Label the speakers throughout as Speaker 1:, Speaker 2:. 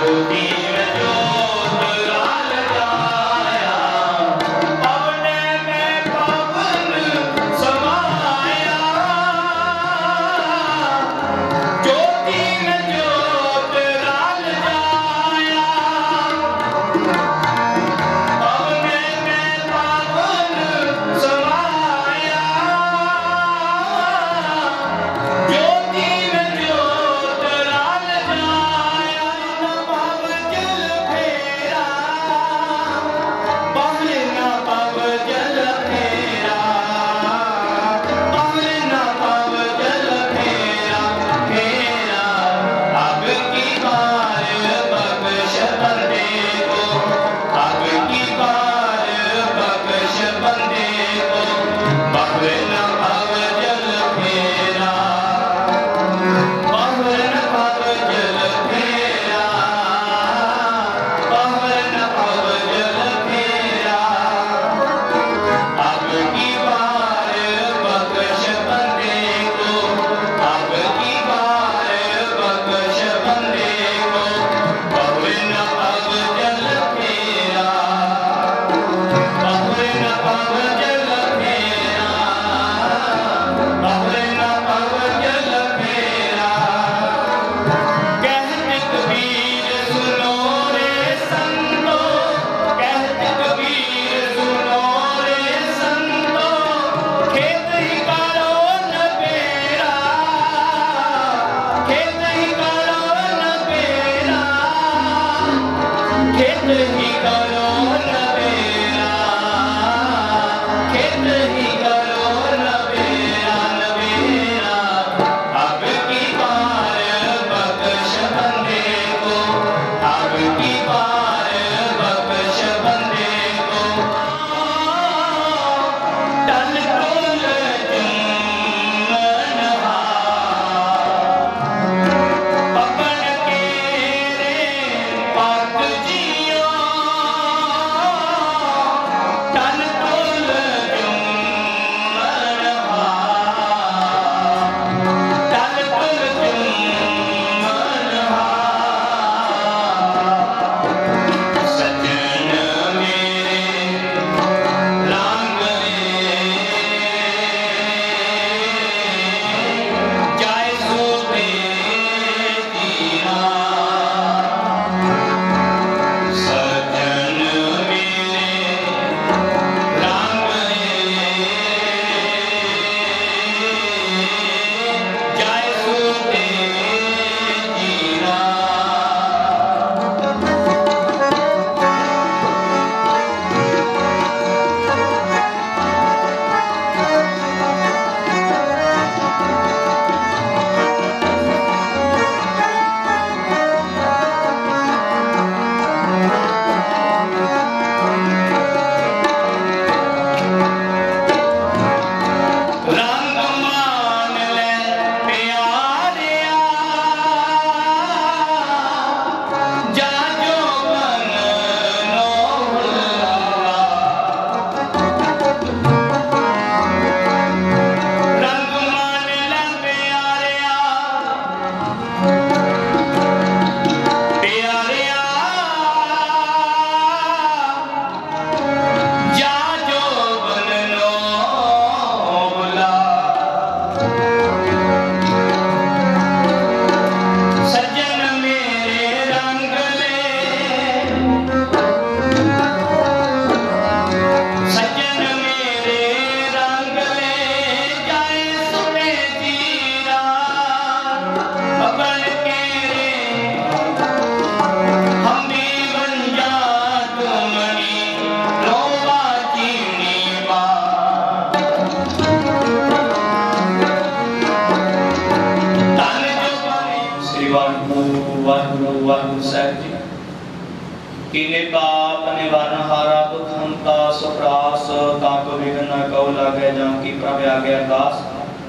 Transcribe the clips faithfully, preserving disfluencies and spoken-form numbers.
Speaker 1: कीने पाप निवारण हारा दुख हंता सुप्रास ताको विघ्न कौ लागे जाम की प्रभ आगे अरदास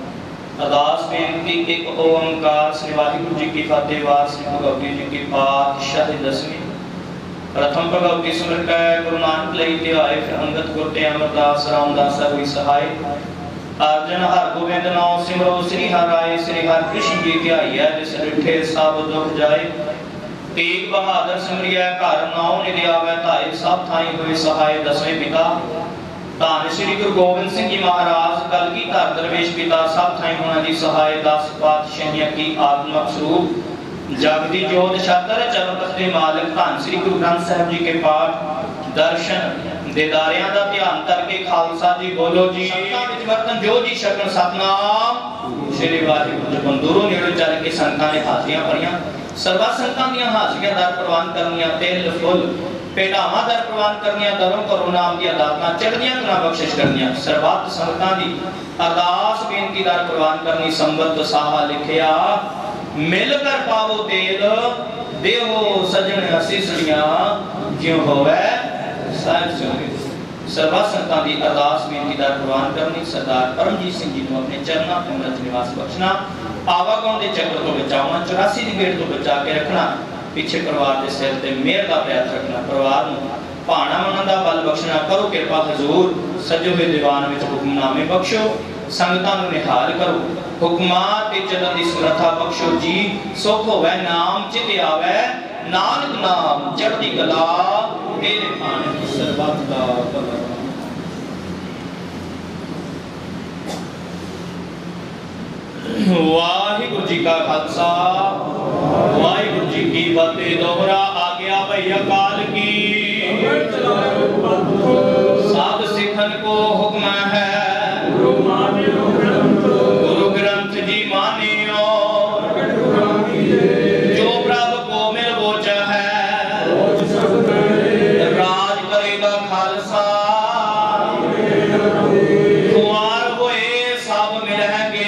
Speaker 1: अरदास बेनती एक ओंकार श्री वाहिगुरु जी की फतेह वार श्री भगवती जी की पातशाह दसवीं प्रथम भगवती सुमर कै गुरु नानक लई ते आए फिर अंगद गुर ते अमरदास रामदास हुई सहाय अर्जन हर गोविंद नाम सिमरो श्री हर राय श्री हर कृष्ण जी ध्याइया जिस डिठे सब दुख जाए तेग बहादुर सिमरिया घर नाउ निधियावै धाए सब थाई हुए सहाय दसवें पिता धन श्री गुरु गोबिंद सिंह जी महाराज कलगीधर दरवेश पिता सब थाई होना जी सहाय दस पातशाहियां की आत्मक स्वरूप जगदी जोत छत्र चरण पत्ते मालिक धन श्री गुरु ग्रंथ साहिब जी के पाठ दर्शन देदारियां दा ध्यान करके खालसा जी बोलो जी संतां विच वरतन जो जी शरण सतनाम श्री वाहिगुरू जी बंदूरों नेड़े चल के संतां ने हाजियां भरियां सर्वा संतां दियां हाजियां दर प्रवान करनियां तेल फुल पेटावां दर प्रवान करनियां दरों करो नाम दी दातां चढ़दियां करा बख्शिश करनियां सर्वत संतां दी अरदास बेनती दर प्रवान करनी संबत साहा लिखिया मिलकर पावो तेल देवो सजन असीसियां ज्यों होवे साहिब सुने सर्वा संतां दी अरदास बेनती दर प्रवान करनी सरदार परमजीत सिंह जी नूं अपने चरणां ते अमृत निवास बख्शना आवागुण दे चक्कर तो बचावना चौरासी दी गेट तो बचा के रखना पीछे परिवार दे सिर ते मेहर दा प्रयास रखना परिवार नूं भाणा मनन दा बल बख्शना करो किरपा हुजूर सजे हुए दीवान विच हुक्मनामे बख्शो संगतां नूं निहाल करो हुक्मात ते चलन दी सुरथा बख्शो जी सुख होवे नाम चित आवे नानक नाम चढ़दी कला तेरे भाने की सर्बत दा भला वाहिगुरु जी का खालसा वाहिगुरु जी की फतेह दोहरा आ गया भई अकाल की साध सिखन को हुक्म है गुरु ग्रंथ जी मानियो जो प्रभु को मिल बोच है राज करेगा खालसा खुआर हुए सब मिलेंगे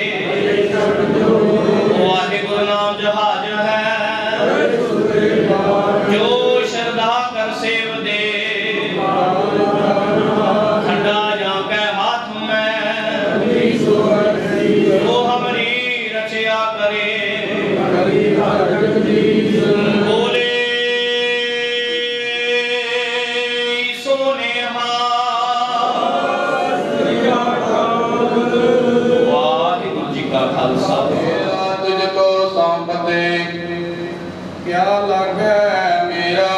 Speaker 1: वाहिगुरु नाम जहाज है जो श्रद्धा कर सेव दे खंडा जाके हाथ में वो हमारी रचया करे बोले सोने वाहिगुरु जी का खालसा
Speaker 2: तुझको सौंपते क्या लगे मेरा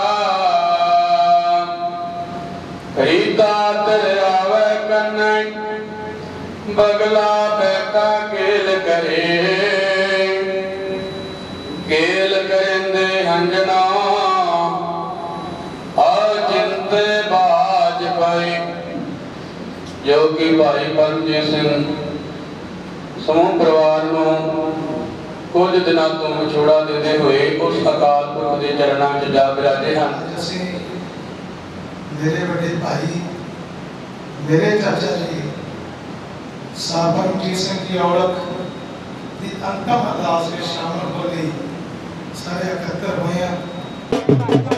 Speaker 2: खरीदा तेरे आवे कन्ने बगला बैठा केल करे केल करेंदे हंजना अचिंते बाज पाई जो कि भाई परमजीत सिंह समूह परिवार नूं कुछ दिनों तो विछोड़ा देते हुए उस अकाल पुरख के चरणों में जा बिराजे हैं।
Speaker 3: मेरे बड़े भाई मेरे चाचा जी साहब परमजीत सिंह की औरत की अंतिम अरदास में शामिल हो गई सारे इकट्ठे हुए हैं।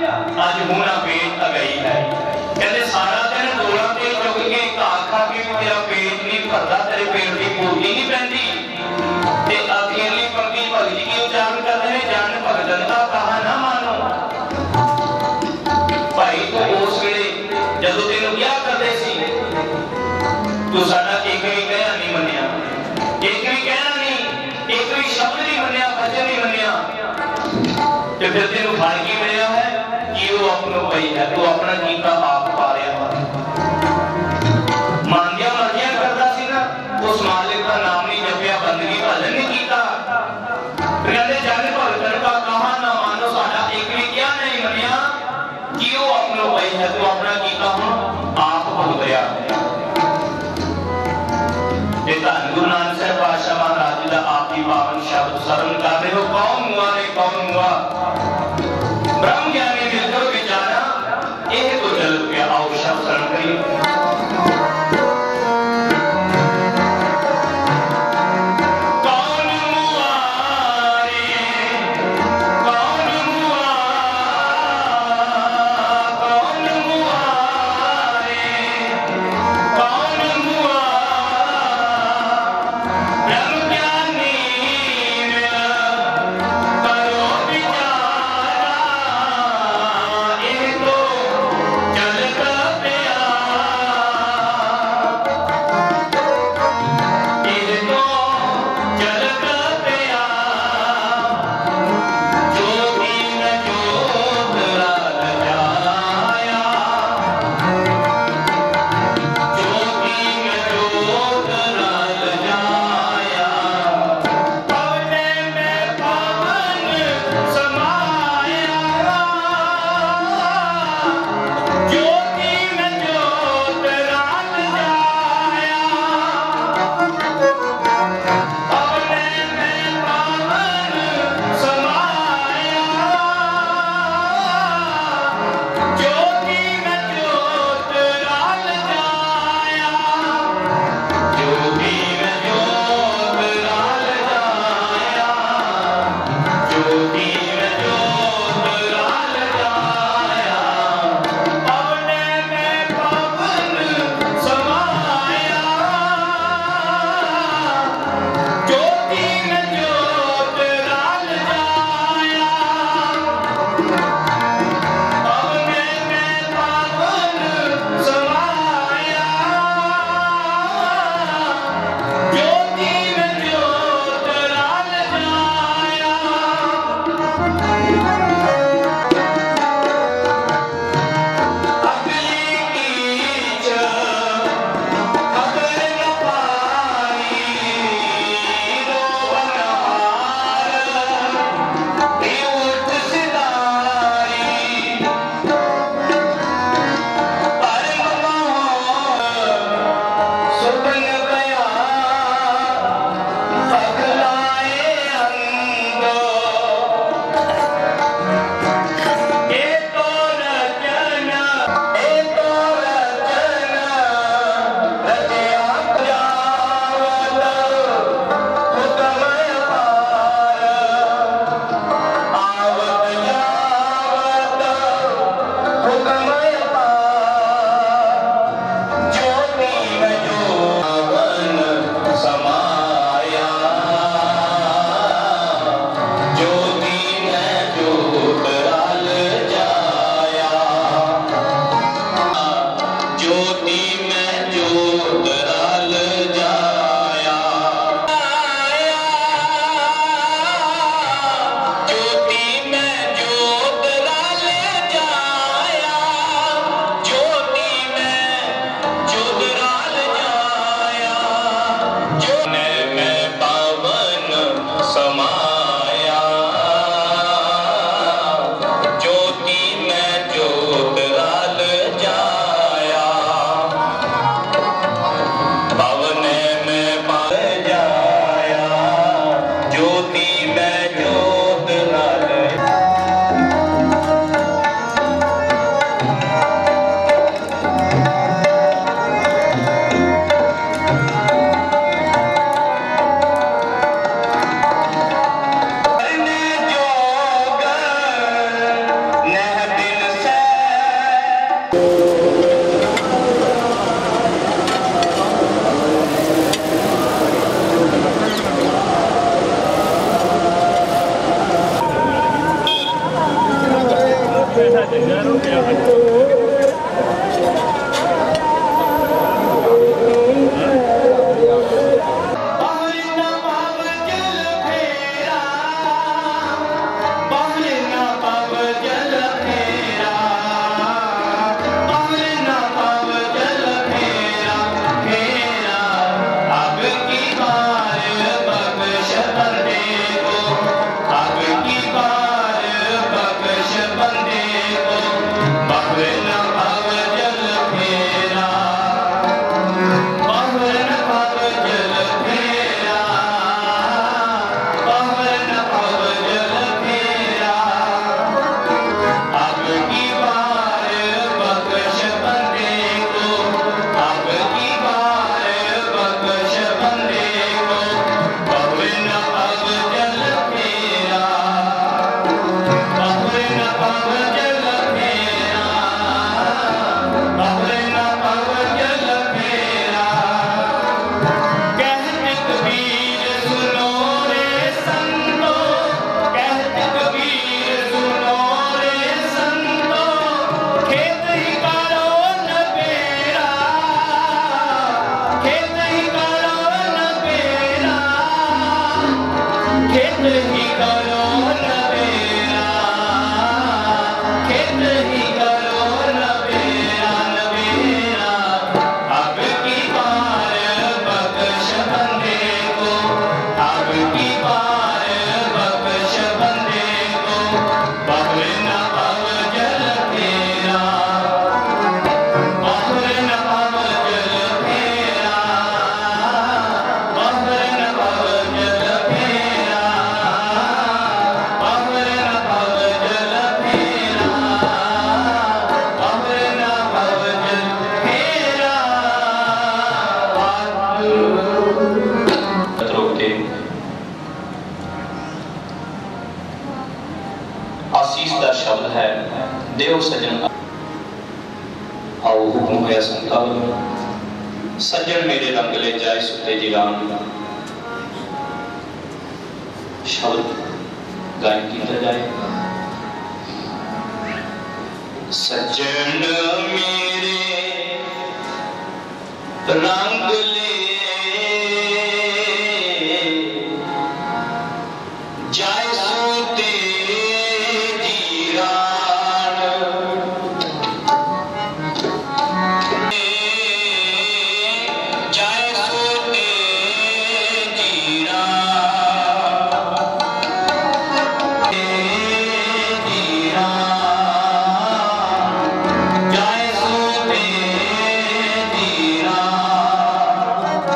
Speaker 1: आज होना पेट आ गई है कहते सारा दिन डोला ते चुग के घा खा के भरता तेरे पेट की पूर्ति नहीं पैंदी ते अखीरली पंक्ति भगत जी की उच्चारण करते हैं जान भगतन का कहा ना मानो भाई तो उस वेले जदों तेनों क्या करते सी तू साडा एक भी कहना नहीं मन्निया एक भी कहना नहीं एक भी शब्द नहीं मन्निया वचन नहीं मन्निया ते फिर तेनों फल की मिलया है कि वो अपनो पई है तू अपना कीता आप पा रहा है मांगिया मर्जियां करता सी ना उस मालिक का नाम नहीं जपिया बंदगी भजन नहीं कीता कहते जन भगतन का कहा ना मानो साडा एक भी क्या नहीं मन्निया कि वो अपनो पई है तू अपना कीता हुण आप भुगतया ये धन गुरु नानक साहब पातशाह महाराज जी का आप ही पावन शब्द सरन कर रहे हो कौन हुआ रे कौन हुआ ब्रह्म ज्ञानी मिलकर विचारा यह तो चल गया आओ शब्द सरन करिए
Speaker 4: Oh,
Speaker 1: ही करो नवेरा, खेत ही करो नवेरा नवेरा। अब की बार बख्श बंदे को, अब की बार बख्श बंदे को, बहर न अब जल फेरा, बहर न अब जल फेरा, बहर न अब जल फेरा, बहर न अब जल फेरा, बहर न अब जल फेरा। रोके आशीष का शब्द है देव सजन। आओ हुक्म होया संताल, सज्जन मेरे रंग ले जाए सुते जिगान। शब्द गायन किया जाए। सज्जन मेरे रंग ले जाए सोते जीरान, जाए सोते जीरान, जीरान, जाए सोते जीरान।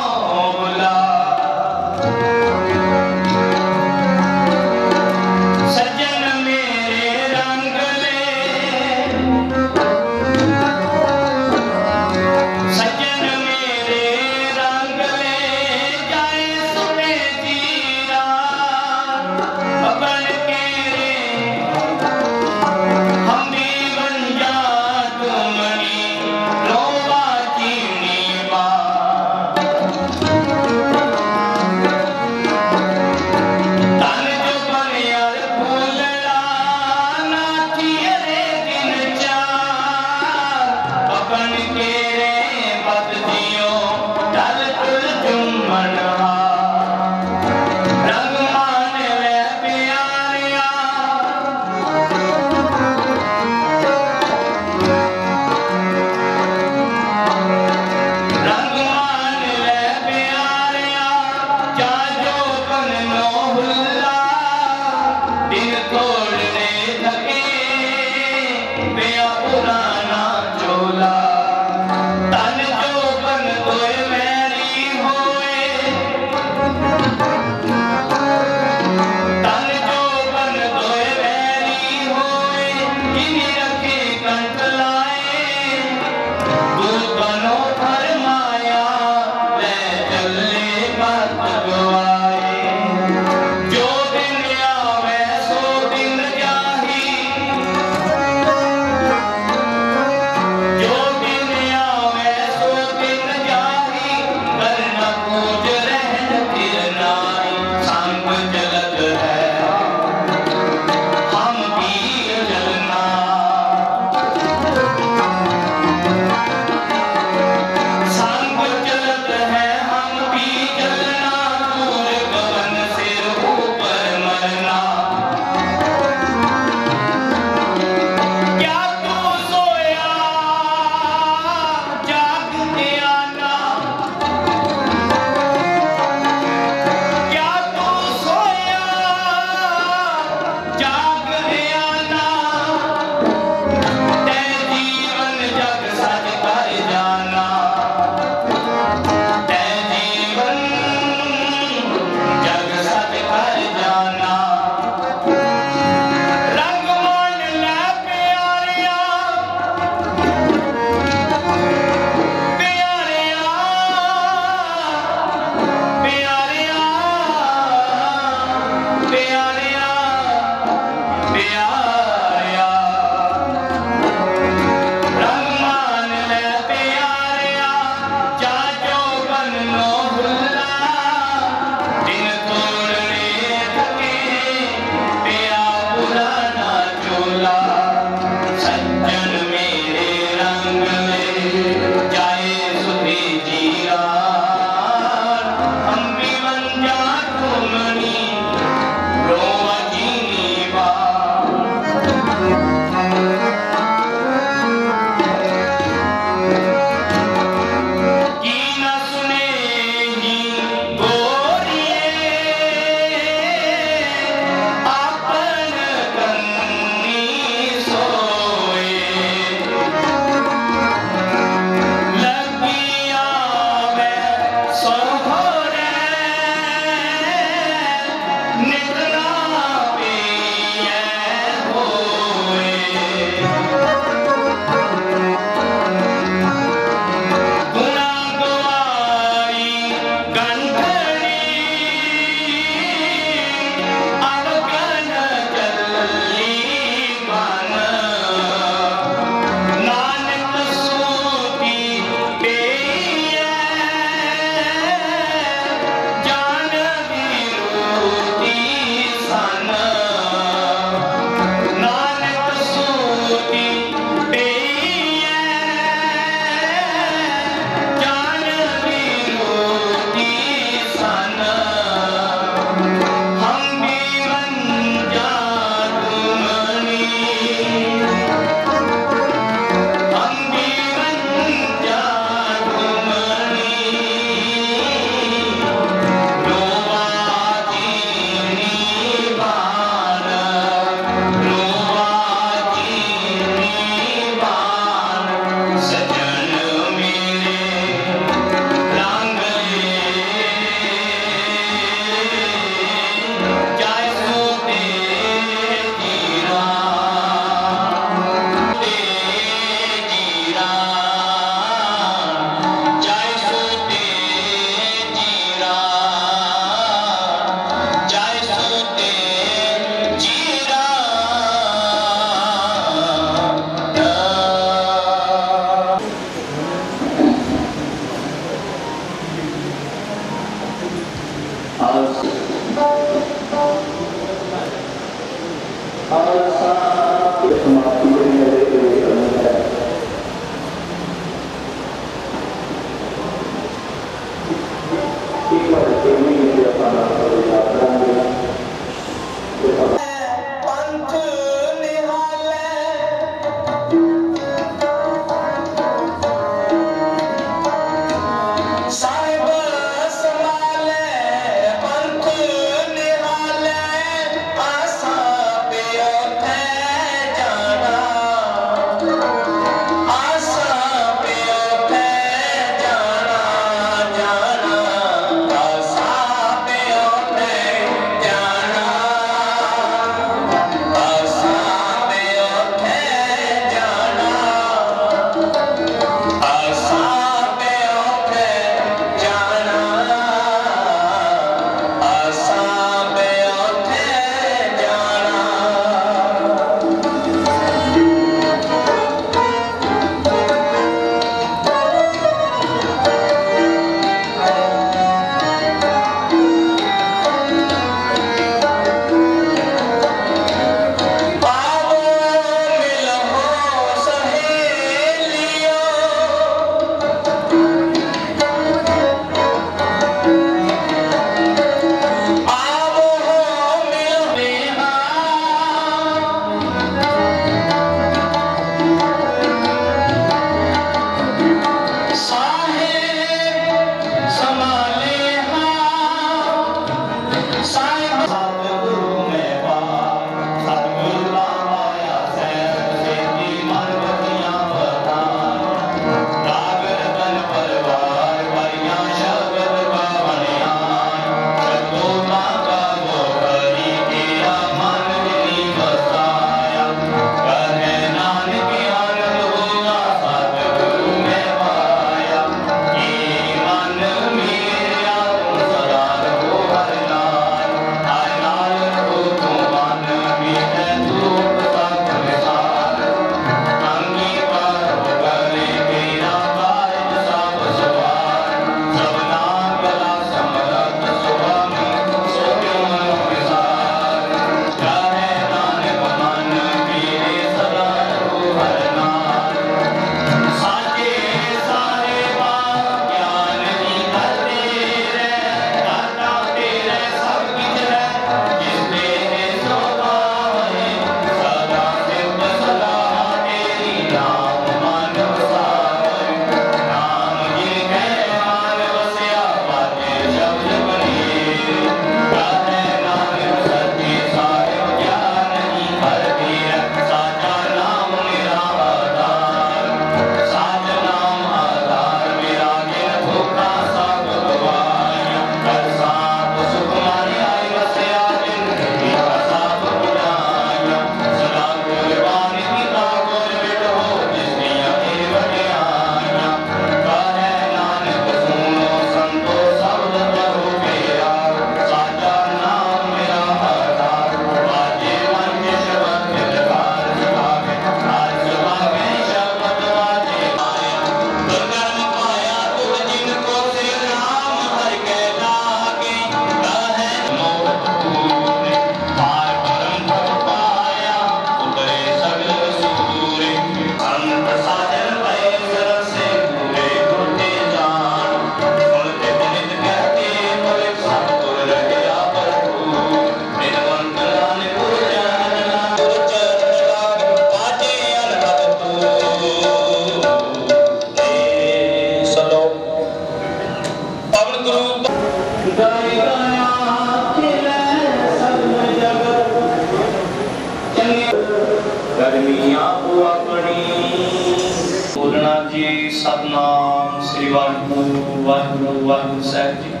Speaker 1: जी सतनाम श्री वाहिगुरु वाहिगुरु वाहिगुरु साहिब जी।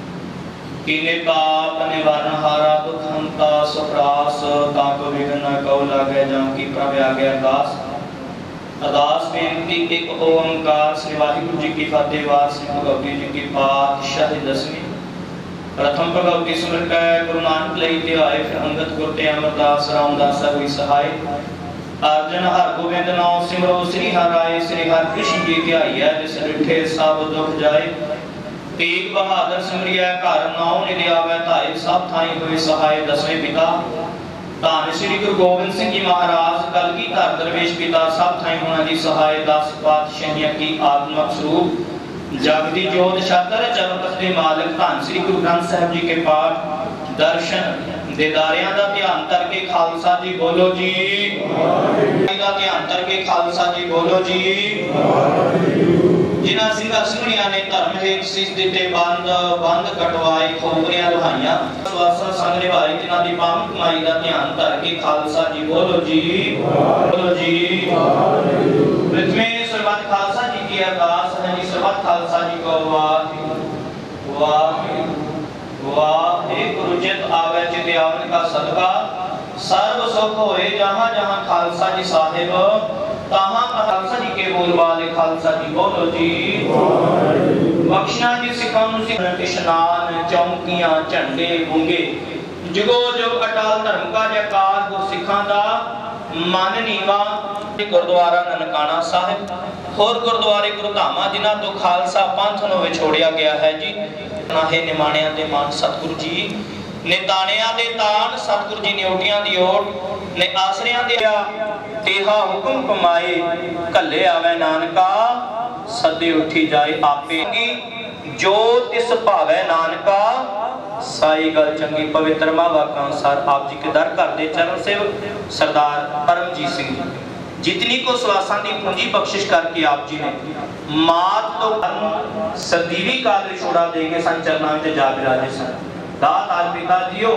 Speaker 1: कीने पाप निवारण हारा दुख हंता सुप्रास ताको विघ्न कौ लागे जाऊं की प्रभ आगे अरदास। अरदास बेनती एक ओंकार श्री वाहिगुरु जी की फतेह। वार श्री भगवती जी की पातशाही दसवीं। प्रथम भगवती सिमरन कै गुरु नानक लई ध्याए, फिर अंगद गुर ते अमरदास रामदास हुई सहाय। अर्जन हर गोविंद नाम सिमरो, श्री हर राय श्री हर कृष्ण जी ध्याइए, जिस डिठे सब दुख जाए। तेग बहादुर सिमरिया घर नौ निधि आवे धाए, सब थाई हुए सहाय। दसवें पिता धन श्री गुरु गोबिंद सिंह जी महाराज, कलगीधर दरवेश पिता, सब थाई होना जी सहाय। दस पातशाहियां की आत्मक स्वरूप, जगदी जोत छतर चरण तख्ते मालिक। धन श्री गुरु ग्रंथ साहिब जी के पाठ दर्शन देदारियां दा ध्यान करके खालसा जी बोलो जी, दा ध्यान करके खालसा जी बोलो जी। जिन्हां सिंघां सिंघणियां ने धर्म हेत सीस दिते, बंद बंद कटवाए खोपरियां लुहाइयां। स्वासा संग निभाई, जिन्हां दी पावन कमाई दा ध्यान करके खालसा जी बोलो जी, बोलो जी। में सर्वत खालसा जी की अरदास है जी, सर्वत खालसा जी को वाहे वाहे वाहेगुरु। जित आवे चित आवन का सदका, सर्व सुख होए जहां जहां खालसा जी साहिब, तहां खालसा जी के बोल वाले खालसा जी बोलो जी। बख्शना जी सिखां नूं सिखां, इशनान चौकियां झंडे गुंगे, जुगो जुग अटल धर्म का जयकार। गुर सिखां दा मन नीवा। गुरुद्वारा ननकाना साहिब, होर गुरुद्वारे गुरु धामा जिन्हां तो खालसा पंथ नूं विछोड़िया गया है जी। नाहे निमाणियां दे मान सतगुरु जी, ने ताणियां दे ताण सतगुरु जी ने ओटियां दी ओट, ने आसरियां दे तेहा हुक्म कमाए। कल्ले आवे नानका, सदे उठी जाए आपे। जो तिस भावे नानका, साई गल चंगी। पवित्र महावाक्य अनुसार आप जी के दर घर दे चरण सेवक सरदार परमजीत सिंह जी, जितनी को स्वासां दी पूंजी बख्शिश करके आप जी ने मात तो सदीवी काल विछोड़ा देंगे सन चरनां विच जा विराजे सन। दात आज पिता जीओ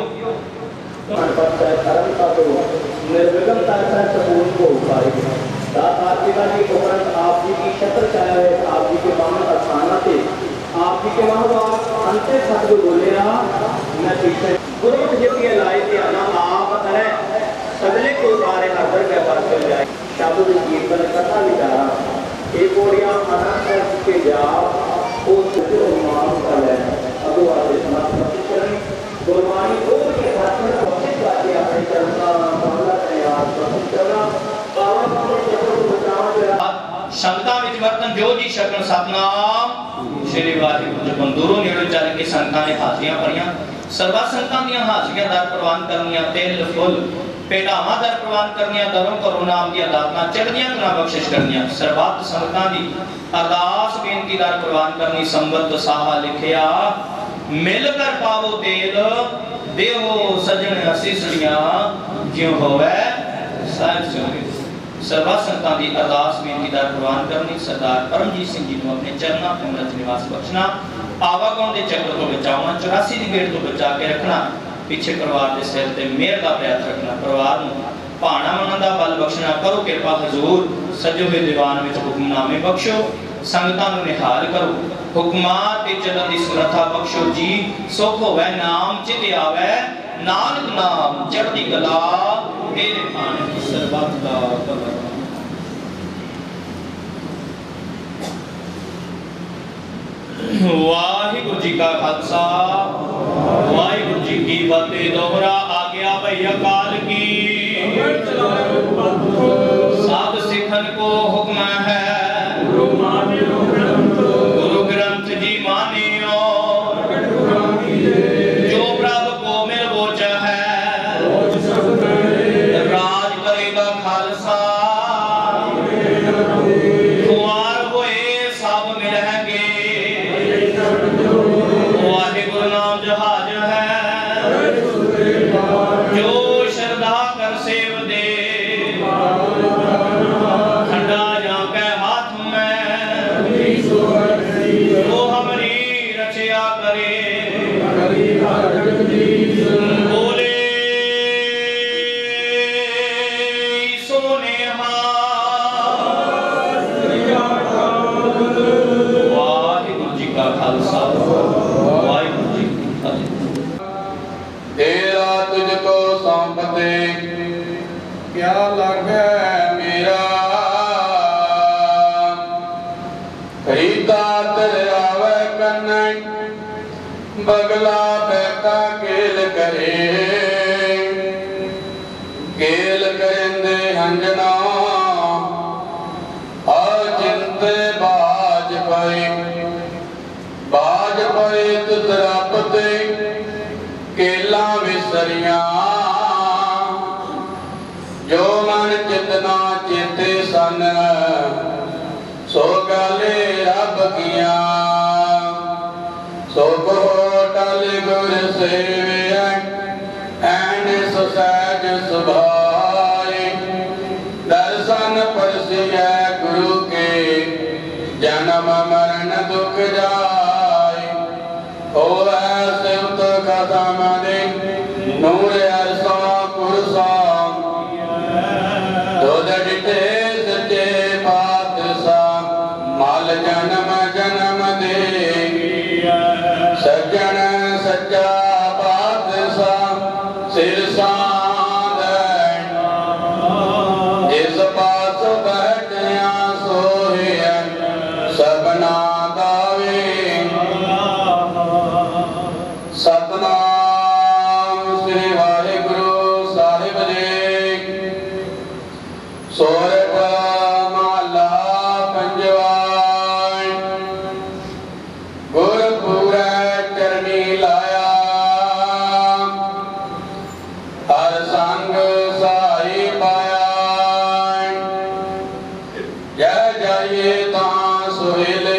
Speaker 1: निर्विघ्नता से संपूर्ण को पाएगा। दात आज पिता जी उपरंत आप जी की छत्र छाया है, आप जी के पावन स्थान पे आप जी के महावाक अंते सतगुरु बोलिया मैं पीछे गुरमुख जी लाए ध्यान आप है सगले को बारे हर के पास चल जाए। शब्द कीर्तन कथा विचारा एक ओरिया अनंत के जाप ओ सजो मान कर है अगो आदि समाप्त करें। गुरबानी को के साथ में कोशिश करके अपने चरण का पहला प्रयास करना पावन को जब बचाव संगता विच वर्तन जो जी शकन सतनाम श्री वाहिगुरु जपन। दूरों नेड़ों चल के संगतां ने हाजिरियां भरियां, सर्वा संगतां दीयां हाजिरियां दर प्रवान करनियां, तेल फुल पेटावां दर प्रवान करनियां, दरों करो नाम दी दातां चढ़दियां करा बख्शिश करनियां। सर्वत संगतां दी अरदास बेनती दर प्रवान करनी। संबत साहा लिखिया मिलकर पावो तेल, देवो सजन असीसड़ियां, ज्यों होवे साहिब चंगे। सर्वा संगतां दी अरदास बेनती दर प्रवान करनी। सरदार परमजीत सिंह जी नूं अपने चरनां ते अमृत निवास बख्शना। आवागुण दे चक्र तो बचावना, चौरासी दी गेट तो बचा के रखना। पीछे परिवार के सिर ते मेहर दा पैर रखना। परिवार नूं भाणा मनन दा बल बख्शना। करो किरपा हजूर, सजे हुए दीवान विच हुक्मनामे बख्शो। संगतां नूं निहाल करो, हुक्मां ते चलन दी सुरथा बख्शो जी। सुख होवे नाम चित आवे, नानक नाम चढ़दी कला, तेरे भाण की सरबत दा भला। वाहिगुरु जी का खालसा, वाहिगुरु जी की फतेह। दोहरा आ गया भई अकाल की, साध सिखन को हुक्म है, गुरु ग्रंथ जी मानियो, जो प्रभु को मिल वो चाहे, राज करेगा खालसा, कुंवार होए सब मिलेंगे, वाहिगुरु नाम जहाज है।
Speaker 2: रीता तेरे आवे कन्नै बगला बैठा केल करे केल करेंदे हंजना अचिंते बाज पए बाज पए तुतरापते केला विसरिया जो मन चितना चेते सन सो गाले रब किया सो को टल गुर सेवे ऐन सुसैज सुभाए दर्शन परसिया गुरु के जन्म मरण दुख जाए ओ ऐसे उत कदम दे नूर अरसा कुरसा दो डिटे सच्चे पातशाह माल जन्म जन्म दे सज्जन सच्चा पातशाह सिर सांद जिस पास बैठिया सोहे सबना दावे सतनाम श्री वाहिगुरु साहिब जी सोरठ माला पंजवा गुरपुरै चरनी लाया हर संग साई पाया जय जाइए तां सुहेले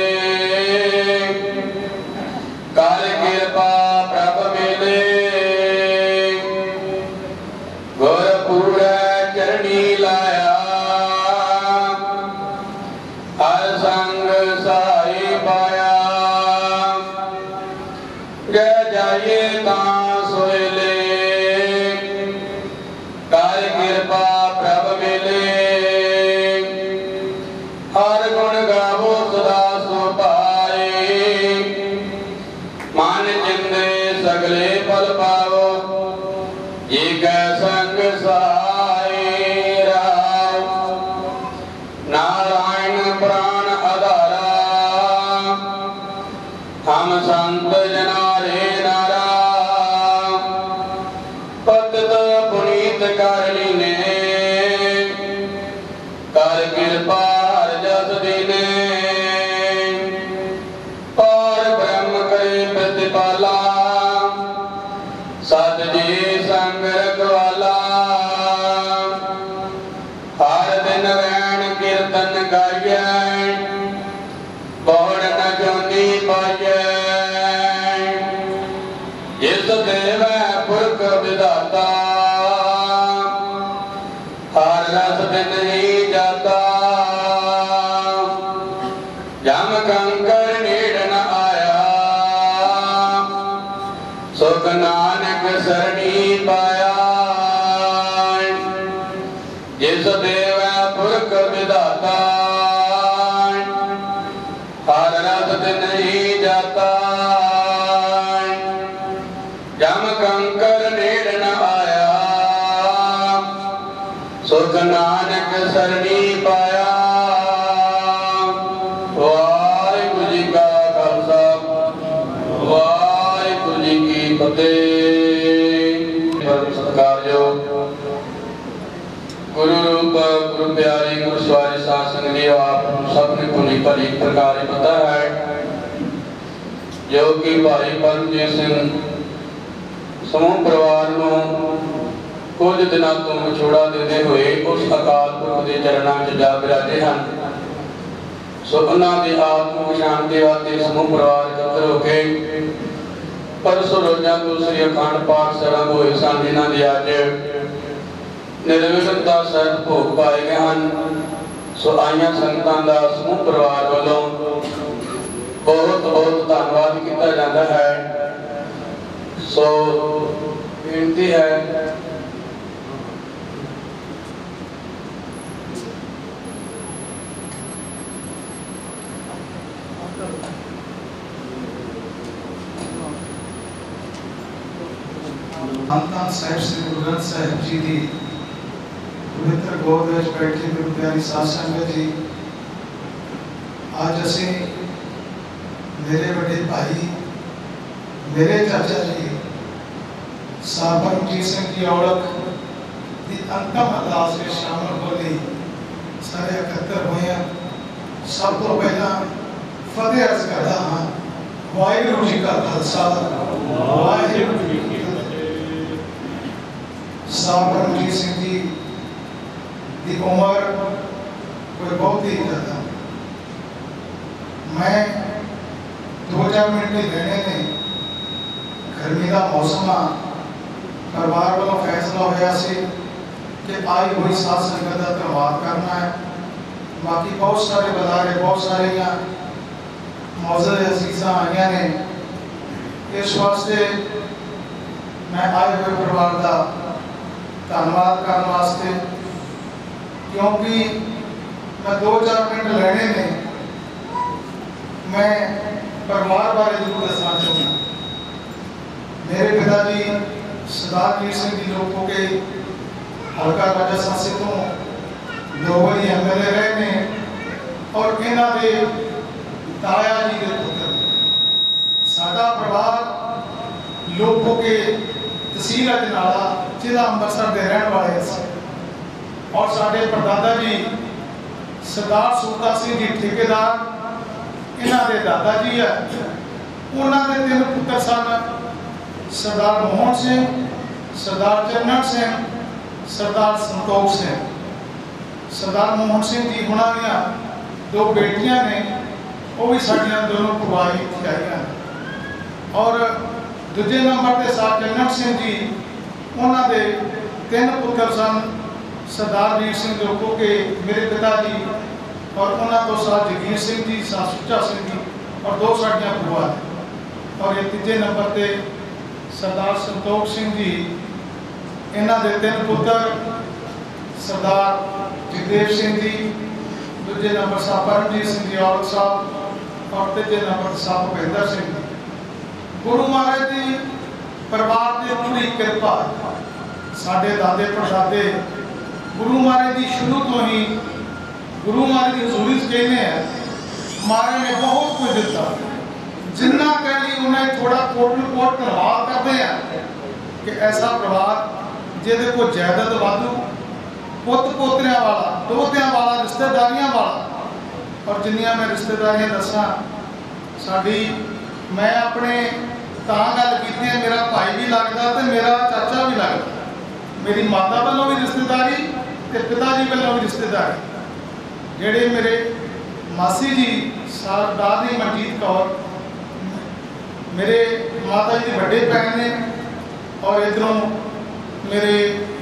Speaker 2: कर कृपा प्रभ मिले गुरपुरै चरनी लाया हर संग साई पाया जय जाइए तां सोएले कर कृपा प्रभ मिले हर गुण गावो सदा सो पाए मन जिंदे सगले फल पावो ये कै संग सहाय राव नारायण प्राण आधारा हम संत जनारे नारा पतित पुनीत कर लीने कर कृपा हर जस दीने और ब्रह्म करे प्रतिपाला सत जी संग रखवाला हर दिन वैन कीर्तन गाइए बहुड़ न जोनी पाइए जिस देव पुरख विधाता हर रस दिन ही जाता जम कंकर नीड़ न आया सुख नानक सरणी पाया जिस देव पुरख विधाता हर रस दिन ही जाता जम कंकर नीड़ न आया सुख नानक सरणी पाया वाहिगुरु जी का खालसा वाहिगुरु जी की फतेह। सत्कारयोग गुरु रूप गुरु प्यारे गुरु सवारी शासन जी आप सबने भली भली प्रकार पता है जो कि भाई परमजीत सिंह समूह परिवार ਨੂੰ ਕੁਝ ਦਿਨਾਂ ਤੋਂ ਵਿਛੋੜਾ ਦਿੰਦੇ ਹੋਏ ਉਸ ਅਕਾਲ ਪੁਰਖ ਦੇ ਚਰਨਾਂ 'ਚ ਜਾ ਬਿਰਾਜੇ ਹਨ। ਸੋ ਉਹਨਾਂ ਦੀ ਆਤਮਿਕ ਸ਼ਾਂਤੀ ਵਾਸਤੇ ਸਮੂਹ ਪਰਿਵਾਰ ਇਕੱਤਰ ਹੋ ਕੇ ਪਰਸੋਂ ਰੋਜ਼ਾਂ ਤੋਂ ਸ੍ਰੀ ਅਖੰਡ ਪਾਠ ਆਰੰਭ ਹੋਏ ਸਨ ਜਿਨ੍ਹਾਂ ਦੀ ਅੱਜ ਨਿਰਵਿਘਨਤਾ ਸਹਿਤ ਭੋਗ ਪਾਏ ਗਏ ਹਨ। ਸੋ ਆਈਆਂ ਸੰਗਤਾਂ ਦਾ ਸਮੂਹ ਪਰਿਵਾਰ ਵੱਲੋਂ ਬਹੁਤ ਬਹੁਤ ਧੰਨਵਾਦ ਕੀਤਾ ਜਾਂਦਾ ਹੈ। ਸੋ ਬੇਨਤੀ ਹੈ
Speaker 3: ਧੰਨ ਸਾਹਿਬ ਸ੍ਰੀ ਗੁਰੂ ਗ੍ਰੰਥ ਸਾਹਿਬ ਜੀ ਦੀ ਪਵਿੱਤਰ ਗੋਦ ਵਿੱਚ ਬੈਠੇ ਗੁਰੂ ਪਿਆਰੀ ਸਾਧ ਸੰਗਤ ਜੀ आज असी मेरे बड़े भाई मेरे चाचा जी साहब परमजीत सिंह की औलख की अंतिम अरदास में शामिल होने सारे इकट्ठे हुए हैं। सब तो पहला फतेह अर्ज करता हाँ, वाहिगुरू जी का खालसा वाहिगुरू जी की फतेह। साहब परमजीत सिंह जी की उम्र कोई बहुत ही ज़्यादा, मैं दो चार मिनट ही रहने ने गर्मी का मौसम आ परिवार वालों फैसला होया सी कि आई हुई सात संगत का धन्यवाद करना है। बाकी बहुत सारे बदारे बहुत सारे मौजूद अजीज़ा आईया ने, इस वास्ते मैं आए हुए परिवार का धन्यवाद करने वास्ते, क्योंकि मैं दो चार मिनट लेने ने मैं परिवार बारे जरूर दसना चाहूँगा। मेरे पिताजी सरदार वीर सिंह जी लोगों के हल्का राजा सांसी तो दो बारी एम एल ए रहे ने और इन्हों के ताया जी के पुत्र। साडा परिवार लोगों के तहसील अजनाला जिला अंबरसर के रहने वाले और साडे परदादा जी सरदार सूरता सिंह जी ठेकेदार, इन्हों के दादा जी है, उन्होंने तीन पुत्र सन, सरदार मोहन सिंह, सरदार चरणन सिंह, सरदार संतोख सिंह। सरदार मोहन सिंह जी होना दियाँ दो बेटियां ने, वो भी साड़ियाँ दोनों पुरवाई आई। और दूजे नंबर पर सरदार चरणन सिंह जी, उन्होंने तीन पुत्र सन, सरदार वीर सिंह लोगों के मेरे पिताजी और उन्होंने तो साथ जगीर सिंह जी, साथ सुच्चा सिंह जी और दो साड़ियाँ पुरवा। और ये तीजे नंबर पर सरदार संतोख सिंह जी, इन्हों के तीन पुत्र सरदार जगदेव सिंह जी, दूजे नंबर साहब परमजीत सिंह जी औलख साहब और तीजे नंबर साहब भुपेंद्र सिंह जी। गुरु महाराज की परिवार की पूरी कृपा, साढ़े दादे परदादे गुरु महाराज की शुरू तो ही गुरु महाराज की हजूरी कहने हैं, महाराज ने बहुत कुछ दिता, जिन्ना कह ली उन्हें थोड़ा कोट कोट धन्यवाद करते हैं कि ऐसा परिवार जिहदे को जायदाद वाधू, पुत पोतरियां वाला, दोहतियां वाला, रिश्तेदारियां वाला। और जिन्नियां मैं रिश्तेदारियां दसा साड़ी, मैं अपने तां गल कीती है, मेरा भाई भी लगता तो मेरा चाचा भी लगता, मेरी माता वालों भी रिश्तेदारी ते पिताजी वालों भी रिश्तेदारी। जेड़े मेरे मासी जी सरदारनी मनजीत कौर मेरे माता जी बड़े भैन ने, और इधरों मेरे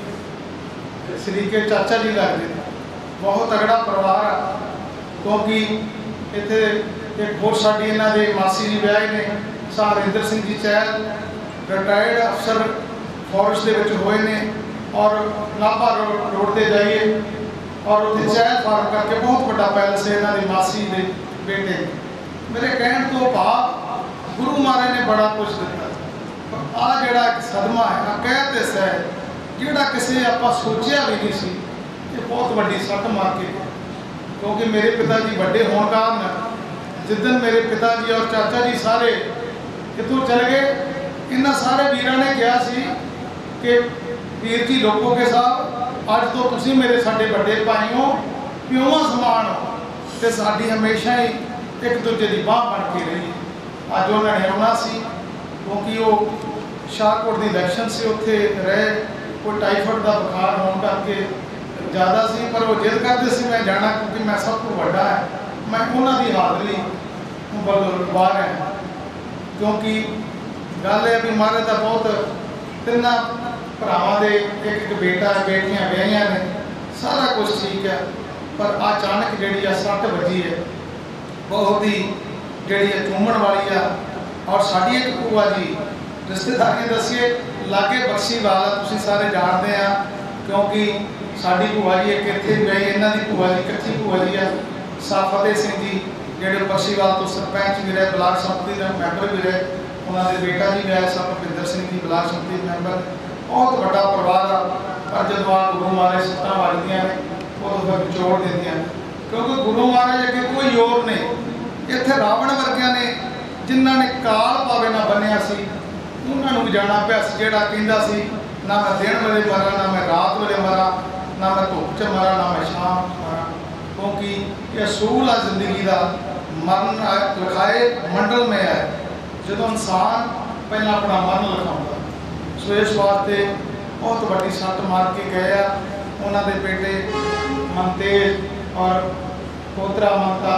Speaker 3: शरीके चाचा जी लगते हैं। बहुत तगड़ा परिवार है, क्योंकि इतने एक होर साड़ी इन्हों के मासी जी ब्याह ने, सहारिंदर सिंह जी चैल रिटायर्ड अफसर फॉरेस्ट के होए ने, और नाभा रोड पर जाइए और उत्थे चैल फार्म करके बहुत बड़ा पैलेस है इन्हों की मासी के बेटे। मेरे कहने तो भाव गुरु महाराज ने बड़ा कुछ दिता। आ जड़ा सदमा है कहते है, जोड़ा किसी आप सोचा भी नहीं सी, ये बहुत बड़ी सट मार के, क्योंकि मेरे पिताजी बड़े होने कारण जिदन मेरे पिताजी और चाचा जी सारे इतों चले गए, इन्होंने सारे वीरों ने कहा सी कि वीर जी लोगों के साथ अज तो तुसी मेरे साडे बड़े भाई हो, प्योवा समान हो, तो साडी हमेशा ही एक दूजे की बाह बन के रही। अज उन्होंने आना सी, क्योंकि वो शाहकोट की इलैक्शन से उत्थे रहे, कोई टाइफाइड का बुखार होने करके ज़्यादा सी, पर वो जिद करते सी मैं जाना, क्योंकि मैं सब तो बड़ा है, मैं उन्होंने हाज़री बलवा रहा। क्योंकि गल है भी महाराज का बहुत तिना भरावां दे एक एक बेटा बेटियां ब्याहियां ने, सारा कुछ ठीक है, पर अचानक जी सट वजी है, बहुत ही जी चूमण वाली आ। और साड़ी एक भूआ जी रिश्तेदारी दसीए लागे बख्शी वाला, तुम सारे जानते हैं, क्योंकि साड़ी भूआ जी एक इतने गई, इन्हों की भूआ जी कच्ची भूआ जी है साह फतेह सिंह जी, जोड़े बख्शीवाल तो सरपंच भी रहे, ब्लाक संमति का मैंबर भी रहे, उन्होंने बेटा जी गए साह भुपिंदर सिंह जी ब्लाक संमति मैंबर। बहुत बड़ा परिवार आ, पर जो आ गुरु महाराज सत्ता वजदियाँ ने उदों फिर निचोड़ देंदियाँ, क्योंकि गुरु महाराज अगे कोई जोर नहीं। ਇੱਥੇ ਰਾਵਣ ਵਰਗਿਆਂ ਨੇ ਜਿਨ੍ਹਾਂ ਨੇ ਕਾਲ ਪਾਵੇ ਨਾ ਬੰਨਿਆ ਸੀ, ਉਹਨਾਂ ਨੂੰ ਵੀ ਜਾਣਾ ਪਿਆ ਸੀ, ਜਿਹੜਾ ਕਹਿੰਦਾ ਸੀ ਨਾ ਮੈਂ ਦਿਨ ਵੇਲੇ ਮਰਾਂ, ਨਾ ਮੈਂ ਰਾਤ ਵੇਲੇ ਮਰਾਂ, ਨਾ ਮੈਂ ਧੁੱਪ 'ਚ ਮਰਾਂ, ਨਾ ਮੈਂ ਸ਼ਾਮ 'ਚ ਮਰਾਂ, ਕਿਉਂਕਿ ਇਹ ਅਸੂਲ ਆ ਜ਼ਿੰਦਗੀ ਦਾ। ਮਰਨ ਲਿਖਾਏ ਮੰਡਲ में है, ਜਦੋਂ ਇਨਸਾਨ ਪਹਿਲਾਂ ਆਪਣਾ ਮਰਨ ਲਿਖਾਉਂਦਾ। ਸੋ ਇਸ ਵਾਸਤੇ ਬਹੁਤ ਵੱਡੀ ਸੱਟ ਮਾਰ ਕੇ ਗਏ ਆ ਉਹਨਾਂ ਦੇ ਬੇਟੇ ਮਨਤੇਜ ਔਰ ਪੋਤਰਾ ਮਮਤਾ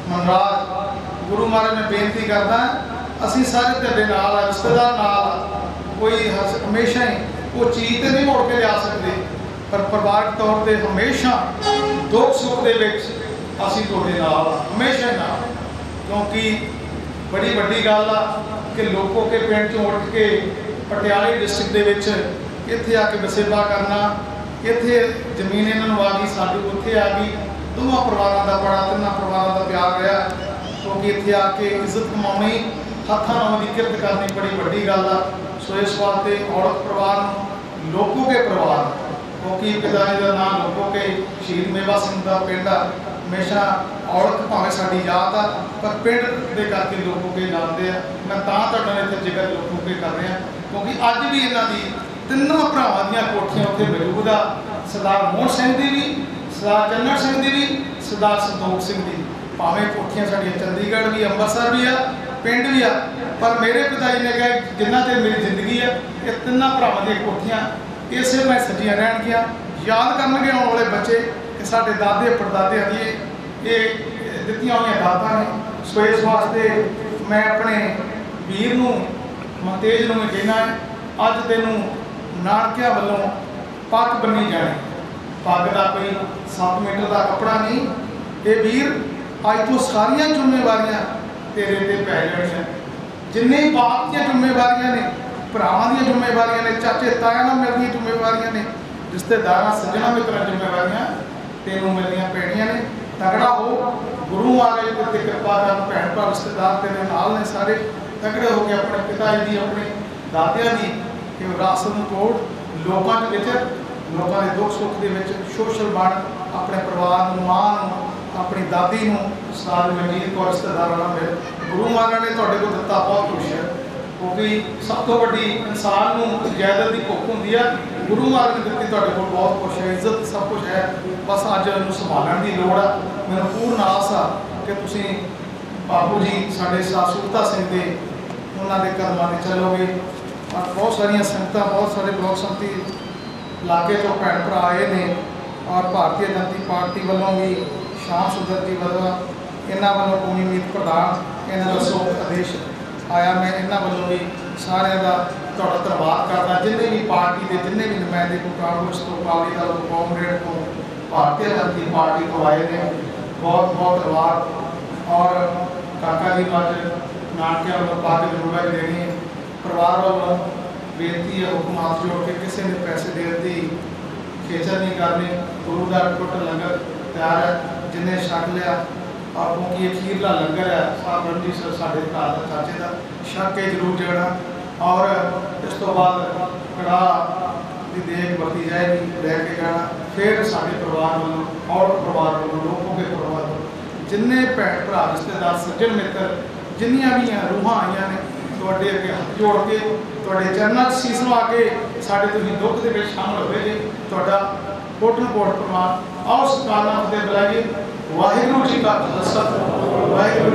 Speaker 3: ਮਨਰਾਜ। ਗੁਰੂ ਮਹਾਰਾਜ ਨੇ ਬੇਨਤੀ ਕਰਦਾ, ਅਸੀਂ ਸਾਰੇ ਤੁਹਾਡੇ ਨਾਲ ਆ, ਰਿਸ਼ਤੇਦਾਰ ਨਾਲ ਆ, ਕੋਈ ਹਮੇਸ਼ਾ ਹੀ ਉਹ ਚੀਜ਼ ਤੇ ਨਹੀਂ ਮੋੜ ਕੇ ਲਿਆ ਸਕਦੇ, ਪਰ ਪਰਿਵਾਰਕ ਤੌਰ ਤੇ ਹਮੇਸ਼ਾ ਦੁੱਖ ਸੁੱਖ ਦੇ ਵਿੱਚ ਅਸੀਂ ਤੁਹਾਡੇ ਨਾਲ ਆ, ਹਮੇਸ਼ਾ ਨਾਲ। ਕਿਉਂਕਿ ਬੜੀ ਵੱਡੀ ਗੱਲ ਆ ਕਿ ਲੋਕੋ ਕੇ ਪਿੰਡ ਚੋਂ ਉੱਠ ਕੇ ਪਟਿਆਲੇ ਡਿਸਟ੍ਰਿਕਟ ਦੇ ਵਿੱਚ ਇੱਥੇ ਆ ਕੇ ਵਸੇਬਾ ਕਰਨਾ, ਇੱਥੇ ਜ਼ਮੀਨ ਇਹਨਾਂ ਨੂੰ ਆ ਗਈ, ਸਾਡੀ ਉੱਥੇ ਆ ਗਈ। ਦੋਵਾਂ ਪਰਿਵਾਰਾਂ ਦਾ ਬੜਾ, ਤਿੰਨਾਂ ਪਰਿਵਾਰਾਂ ਦਾ ਪਿਆਰ ਰਿਹਾ, ਕਿਉਂਕਿ ਇੱਥੇ ਆ ਕੇ ਇੱਜ਼ਤ ਕਮਾਉਣੀ, ਹੱਥਾਂ ਨਾਲ ਦੀ ਕਿਰਤ ਕਰਨੀ ਬੜੀ ਵੱਡੀ ਗੱਲ ਆ। ਸੋ ਇਸ ਵਾਸਤੇ ਔਰਤ ਪਰਿਵਾਰ ਨੂੰ ਲੋਕੋ ਕੇ ਪਰਿਵਾਰ, ਕਿਉਂਕਿ ਪਿਤਾ ਜੀ ਦਾ ਨਾਮ ਲੋਕੋ ਕੇ ਸ਼ਹੀਦ ਮੇਵਾ ਸਿੰਘ ਦਾ ਪਿੰਡ ਆ, ਹਮੇਸ਼ਾ ਔਰਤ ਭਾਵੇਂ ਸਾਡੀ ਯਾਦ ਆ, ਪਰ ਪਿੰਡ ਦੇ ਕਰਕੇ ਲੋਕੋ ਕੇ ਜਾਣਦੇ ਆ। ਮੈਂ ਤਾਂ ਤੁਹਾਡੇ ਨਾਲ ਇੱਥੇ ਜ਼ਿਕਰ ਲੋਕੋ ਕੇ ਕਰ ਰਿਹਾ ਕਿਉਂਕਿ ਅੱਜ ਵੀ ਇਹਨਾਂ ਦੀ ਤਿੰਨਾਂ ਭਰਾਵਾਂ ਦੀਆਂ ਕੋਠੀਆਂ ਉੱਥੇ ਮੌਜੂਦ ਆ, ਸਰਦਾਰ ਮੋਹਨ ਸਿੰਘ ਦੀ ਵੀ, ਸਰਦਾਰ ਚੰਨਣ ਸਿੰਘ ਦੀ ਵੀ, ਸਰਦਾਰ ਸੰਤੋਖ ਸਿੰਘ ਦੀ। ਭਾਵੇਂ ਕੋਠੀਆਂ ਸਾਡੀਆਂ ਚੰਡੀਗੜ੍ਹ ਵੀ, ਅੰਮ੍ਰਿਤਸਰ ਵੀ ਆ, ਪਿੰਡ ਵੀ ਆ, ਪਰ ਮੇਰੇ ਪਿਤਾ ਜੀ ਨੇ ਕਿਹਾ ਜਿੰਨਾ ਚਿਰ ਮੇਰੀ ਜ਼ਿੰਦਗੀ ਆ ਇਹ ਤਿੰਨਾਂ ਭਰਾਵਾਂ ਦੀਆਂ ਕੋਠੀਆਂ ਇਸੇ ਤਰ੍ਹਾਂ ਸਜੀਆਂ ਰਹਿਣਗੀਆਂ। ਯਾਦ ਕਰਨਗੇ ਆਉਣ ਵਾਲੇ ਬੱਚੇ ਕਿ ਸਾਡੇ ਦਾਦੇ ਪੜਦਾਦਿਆਂ ਦੀ ਇਹ ਦਿੱਤੀਆਂ ਹੋਈਆਂ ਦਾਤਾਂ ਨੇ। ਸੋ ਇਸ ਵਾਸਤੇ ਮੈਂ ਆਪਣੇ ਵੀਰ ਨੂੰ ਮਨਤੇਜ ਨੂੰ ਕਹਿਣਾ ਹੈ, ਅੱਜ ਤੈਨੂੰ ਨਾਨਕਿਆਂ ਵੱਲੋਂ ਪੱਗ ਬੰਨੀ ਜਾਣੀ। ਪੱਗ ਦਾ ਕੋਈ ਸੱਤ ਮੀਟਰ ਦਾ ਕੱਪੜਾ ਨਹੀਂ, ਇਹ ਵੀਰ ਅੱਜ ਤੋਂ ਸਾਰੀਆਂ ਜ਼ਿੰਮੇਵਾਰੀਆਂ ਤੇਰੇ ਤੇ ਪੈ ਜਾਣੀਆਂ। ਜਿੰਨੇ ਬਾਪ ਦੀਆਂ ਜ਼ਿੰਮੇਵਾਰੀਆਂ ਨੇ, ਭਰਾਵਾਂ ਦੀਆਂ ਜ਼ਿੰਮੇਵਾਰੀਆਂ ਨੇ, ਚਾਚੇ ਤਾਇਆਂ ਨਾਲ ਮਿਲਦੀਆਂ ਜ਼ਿੰਮੇਵਾਰੀਆਂ ਨੇ, ਰਿਸ਼ਤੇਦਾਰਾਂ ਸੱਜਣਾ ਮਿੱਤਰਾਂ ਜ਼ਿੰਮੇਵਾਰੀਆਂ ਤੈਨੂੰ ਮਿਲਣੀਆਂ ਪੈਣੀਆਂ ਨੇ। ਤਗੜਾ ਹੋ, ਗੁਰੂ ਮਹਾਰਾਜ ਦੇ ਉੱਤੇ ਕਿਰਪਾ ਕਰਨ, ਭੈਣ ਭਰਾ ਰਿਸ਼ਤੇਦਾਰ ਤੇਰੇ ਨਾਲ ਨੇ, ਸਾਰੇ ਤਗੜੇ ਹੋ ਕੇ ਆਪਣੇ ਪਿਤਾ ਜੀ ਦੀ, ਆਪਣੇ ਦਾਦਿਆਂ ਦੀ ਕਿ ਵਿਰਾਸਤ ਨੂੰ ਤੋੜ, ਲੋਕਾਂ ਦੇ ਵਿੱਚ, ਲੋਕਾਂ ਦੇ ਦੁੱਖ ਸੁੱਖ ਦੇ ਵਿੱਚ ਸੋਸ਼ਲ ਬਣ, ਆਪਣੇ ਪਰਿਵਾਰ ਨੂੰ, ਮਾਂ ਨੂੰ, ਆਪਣੀ ਦਾਦੀ ਨੂੰ, ਸਾਧ ਮਨਜੀਤ ਕੌਰ ਰਿਸ਼ਤੇਦਾਰਾਂ ਨਾਲ ਮਿਲ। ਗੁਰੂ ਮਹਾਰਾਜ ਨੇ ਤੁਹਾਡੇ ਕੋਲ ਦਿੱਤਾ ਬਹੁਤ ਕੁਛ ਹੈ, ਕਿਉਂਕਿ ਸਭ ਤੋਂ ਵੱਡੀ ਇਨਸਾਨ ਨੂੰ ਜਾਇਦਾਦ ਦੀ ਭੁੱਖ ਹੁੰਦੀ ਆ। ਗੁਰੂ ਮਹਾਰਾਜ ਨੇ ਦਿੱਤੀ ਤੁਹਾਡੇ ਕੋਲ ਬਹੁਤ ਕੁਛ ਹੈ, ਇੱਜ਼ਤ ਸਭ ਕੁਛ ਹੈ, ਬਸ ਅੱਜ ਇਹਨੂੰ ਸੰਭਾਲਣ ਦੀ ਲੋੜ ਆ। ਮੈਨੂੰ ਪੂਰਨ ਆਸ ਆ ਕਿ ਤੁਸੀਂ ਬਾਪੂ ਜੀ ਸਾਡੇ ਸਾਸੂਰਤਾ ਸਿੰਘ ਦੇ ਉਹਨਾਂ ਦੇ ਕਦਮਾਂ 'ਤੇ ਚੱਲੋਗੇ। ਔਰ ਬਹੁਤ ਸਾਰੀਆਂ ਸੰਗਤਾਂ, ਬਹੁਤ ਸਾਰੇ ਬਲਾਕ ਸੰਮਤੀ ਇਲਾਕੇ ਤੋਂ ਭੈਣ ਭਰਾ ਆਏ ਨੇ, ਔਰ ਭਾਰਤੀ ਜਨਤਾ ਪਾਰਟੀ ਵੱਲੋਂ ਵੀ ਸ਼ਾਮ ਸੁੰਦਰ ਜੀ ਵੱਲੋਂ, ਇਹਨਾਂ ਵੱਲੋਂ ਭੂਮੀ ਮੀਤ ਪ੍ਰਧਾਨ, ਇਹਨਾਂ ਦਾ ਸੋਖ ਆਦੇਸ਼ ਆਇਆ। ਮੈਂ ਇਹਨਾਂ ਵੱਲੋਂ ਵੀ ਸਾਰਿਆਂ ਦਾ ਤੁਹਾਡਾ ਧੰਨਵਾਦ ਕਰਦਾ, ਜਿੰਨੇ ਵੀ ਪਾਰਟੀ ਦੇ ਜਿੰਨੇ ਵੀ ਨੁਮਾਇੰਦੇ ਕੋ ਕਾਂਗਰਸ ਤੋਂ, ਅਕਾਲੀ ਦਲ ਤੋਂ, ਕਾਂਗਰਸ ਤੋਂ, ਭਾਰਤੀ ਜਨਤਾ ਪਾਰਟੀ ਤੋਂ ਆਏ ਨੇ, ਬਹੁਤ ਬਹੁਤ ਧੰਨਵਾਦ। ਔਰ ਕਾਕਾ ਜੀ ਨੂੰ ਅੱਜ ਨਾਨਕਿਆਂ ਵੱਲੋਂ ਪੱਗ ਜ਼ਰੂਰ ਦੇਣੀ ਹੈ। ਪਰਿਵਾਰ ਵੱਲੋਂ ਬੇਨਤੀ ਹੈ, ਹੁਕਮ ਹੱਥ ਜੋੜ ਕੇ ਕਿਸੇ ਨੇ ਪੈਸੇ ਦੇਣ ਦੀ ਖੇਚਲ ਨਹੀਂ ਕਰਨੀ। ਗੁਰੂ ਦਾ ਟੁੱਟ ਲੰਗਰ ਤਿਆਰ ਹੈ, ਜਿੰਨੇ ਛਕ ਲਿਆ, ਔਰ ਕਿਉਂਕਿ ਇਹ ਅਖੀਰਲਾ ਲੰਗਰ ਹੈ ਸਾਹਿਬ ਰਣਜੀਤ ਸਰ ਸਾਡੇ ਭਰਾ ਦਾ, ਚਾਚੇ ਦਾ, ਛਕ ਕੇ ਜ਼ਰੂਰ ਜਾਣਾ। ਔਰ ਇਸ ਤੋਂ ਬਾਅਦ ਕੜਾਹ ਦੀ ਦੇਗ ਵਰਤੀ ਜਾਏਗੀ, ਲੈ ਕੇ ਜਾਣਾ। ਫਿਰ ਸਾਡੇ ਪਰਿਵਾਰ ਵੱਲੋਂ, ਔਰ ਪਰਿਵਾਰ ਵੱਲੋਂ, ਲੋਕੋ ਕੇ ਪਰਿਵਾਰ ਵੱਲੋਂ ਜਿੰਨੇ ਭੈਣ ਭਰਾ ਰਿਸ਼ਤੇਦਾਰ ਸੱਜਣ ਮਿੱਤਰ ਜਿੰਨੀਆਂ ਵੀ ਰੂਹਾਂ ਆਈਆਂ ਨੇ, ਤੁਹਾਡੇ ਅੱਗੇ ਹੱਥ ਜੋੜ ਕੇ ਤੁਹਾਡੇ ਚਰਨਾਂ 'ਚ ਸੀਸ ਨਵਾ ਕੇ ਸਾਡੇ ਤੁਸੀਂ ਦੁੱਖ ਦੇ ਵਿੱਚ ਸ਼ਾਮਲ ਹੋਏ ਜੀ। ਤੁਹਾਡਾ ਕੋਟਨ ਕੋਟ ਪ੍ਰਮਾਨ। ਆਓ ਸਤਿਕਾਰ ਨਾਲ ਫਤਿਹ ਬੁਲਾਈਏ। ਵਾਹਿਗੁਰੂ ਜੀ ਕਾ ਖਾਲਸਾ, ਵਾਹਿਗੁਰੂ